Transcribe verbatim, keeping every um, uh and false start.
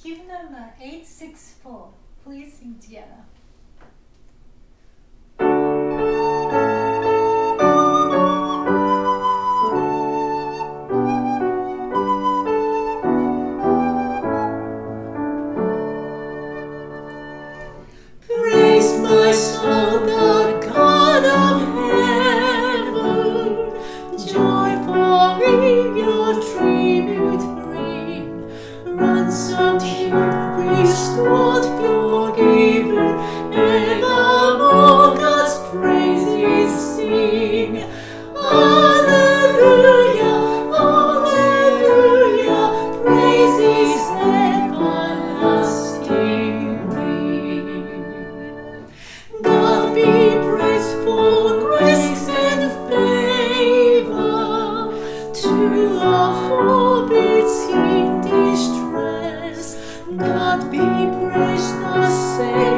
Hymn number eight six four. Please sing together. Praise my soul, the God of heaven, joyfully your tribute bring, ransomed, healed, restored, forgiven, evermore God's praises sing. Alleluia, alleluia, praises everlasting. God be praised for grace and favor to all forbids in distress. God be praised, the Savior.